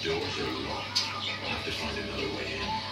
doors are locked. We'll have to find another way in.